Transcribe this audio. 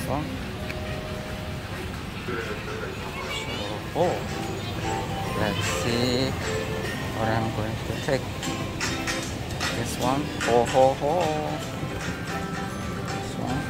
one. So, oh, let's see what I'm going to take. This one. Ho ho ho. This one.